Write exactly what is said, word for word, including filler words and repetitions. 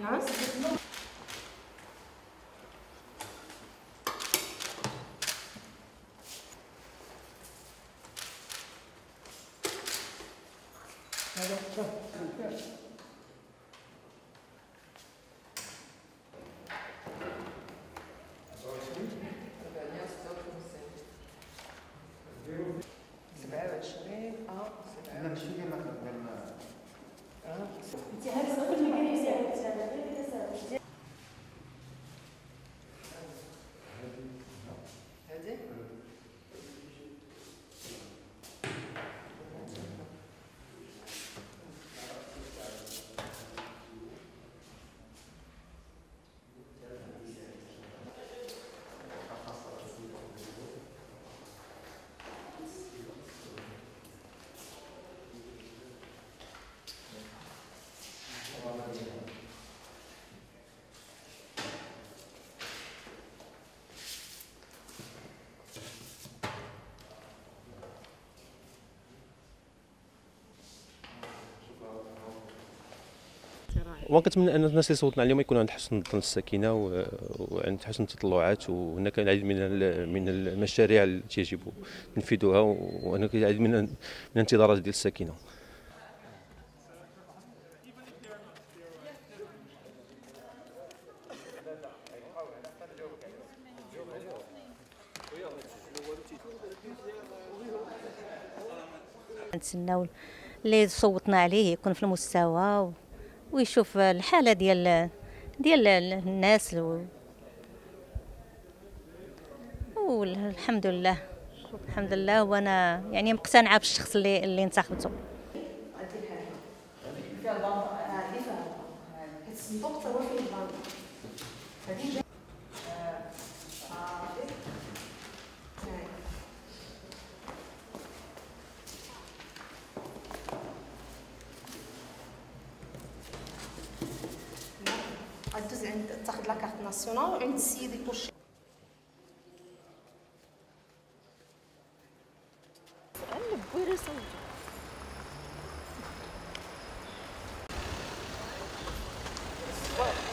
وكنتمنى ان الناس اللي صوتنا عليهم يكون عند حسن الظن السكينه وعند حسن التطلعات، وهناك كاين العديد من من المشاريع التي يجب تنفيذها، وهناك العديد من من الانتظارات ديال السكينه. نتسناو اللي صوتنا عليه يكون في المستوى ويشوف الحاله ديال ديال الناس والحمد لله الحمد لله. وانا يعني مقتنعه بالشخص اللي اللي انتخبته. غادوز عند تاخذ لا كارت ناسيونال وعند السيد يكوشي. قلب ويري صوتو.